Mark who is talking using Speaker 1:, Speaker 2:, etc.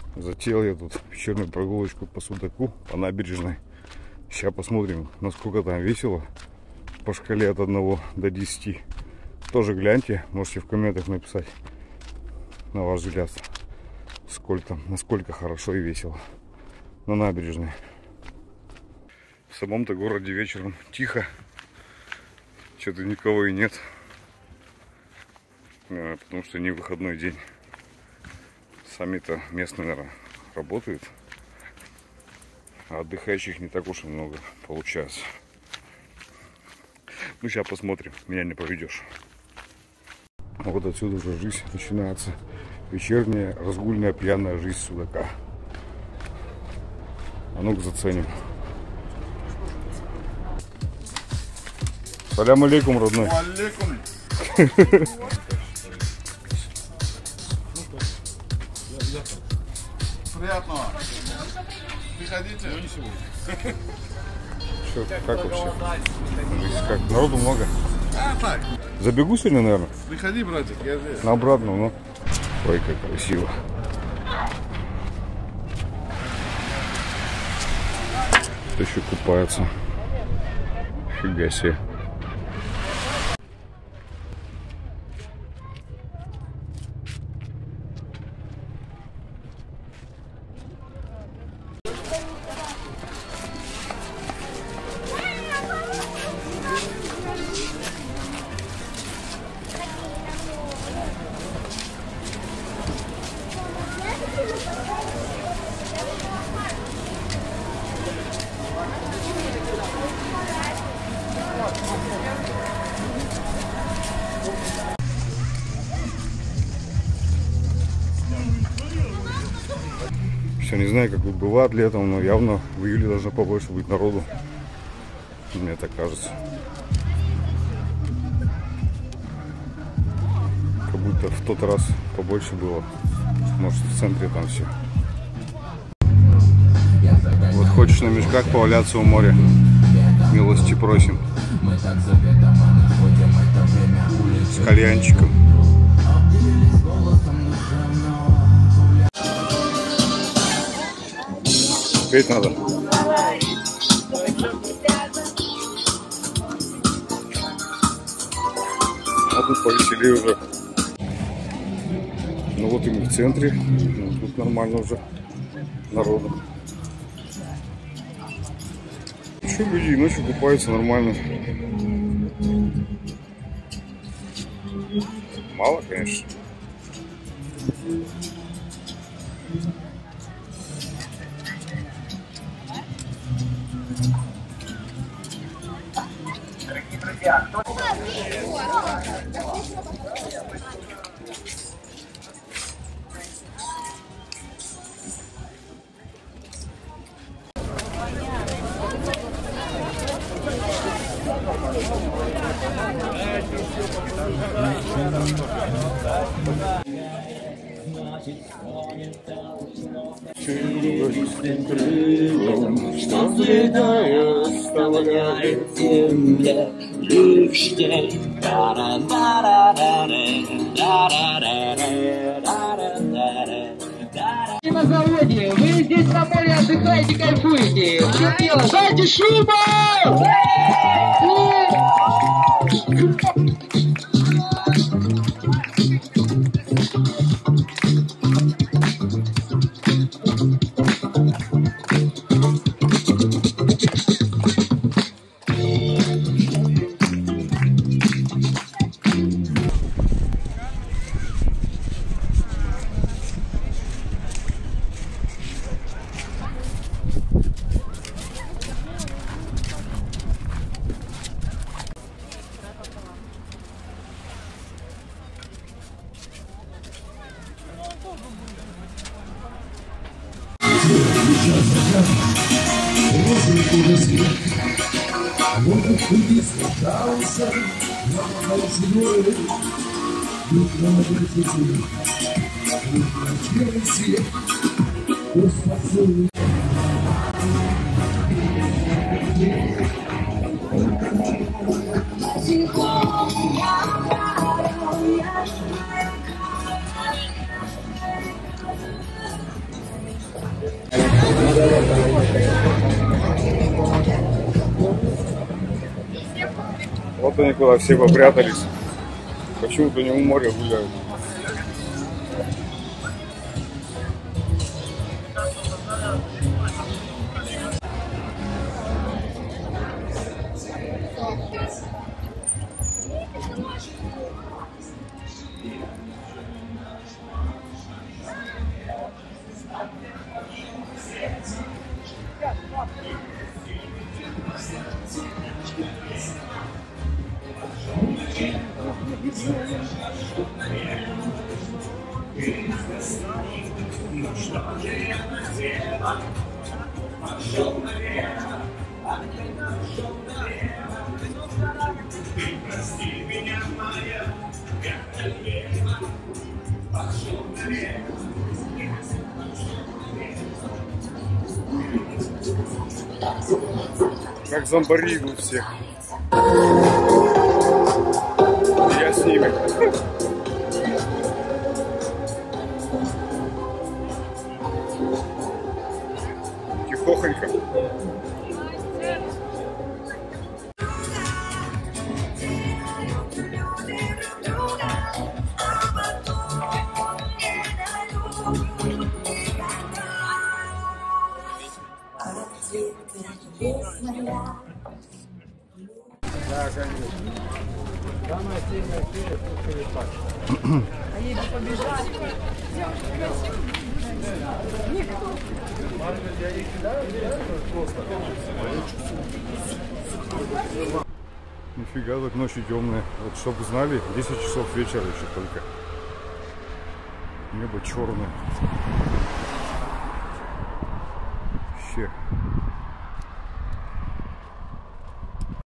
Speaker 1: Затеял я тут вечернюю прогулочку по Судаку, по набережной. Сейчас посмотрим, насколько там весело по шкале от 1 до 10. Тоже гляньте, можете в комментах написать, на ваш взгляд, насколько хорошо и весело на набережной. В самом-то городе вечером тихо, что-то никого и нет, потому что не выходной день. Сами-то местные, наверное, работают, а отдыхающих не так уж и много получается. Ну, сейчас посмотрим, меня не поведешь. Вот отсюда уже жизнь начинается. Вечерняя, разгульная, пьяная жизнь Судака. А ну-ка заценим. Салям алейкум, родной.
Speaker 2: Алейкум. Приятного. Приходите. Но не сегодня.
Speaker 1: Что, как вообще? Здесь как, народу много?
Speaker 2: Так.
Speaker 1: Забегу сегодня, наверное?
Speaker 2: Приходи, братик, я здесь.
Speaker 1: На обратно, ну. Ой, как красиво. Кто еще купается? Фига себе. Все, не знаю, как бывает летом, но явно в июле должно побольше быть народу. Мне так кажется. Как будто в тот раз побольше было. Может, в центре там все. Вот хочешь на мешках поваляться у моря? Милости просим. С кальянчиком. Петь надо. А тут повеселее уже. Ну вот и мы в центре. Ну, тут нормально уже народу. Еще люди и ночью купаются нормально. Мало, конечно.
Speaker 3: Чистым крылом, что взлетая, оставляет земля лишь тень.
Speaker 4: На заводе, вы здесь на море отдыхаете, кайфуете. В чем дело? Дайте шума!
Speaker 1: Нету никуда, все попрятались. Почему-то не у моря гуляют. Как зомбари идут все. Я с ними. Тихохонько. Да, конечно. Самая сильная серия — это черепах. А если побежать? Нифига, так ночью темная. Вот чтобы знали, 10 часов вечера еще только. Небо черное. Вообще.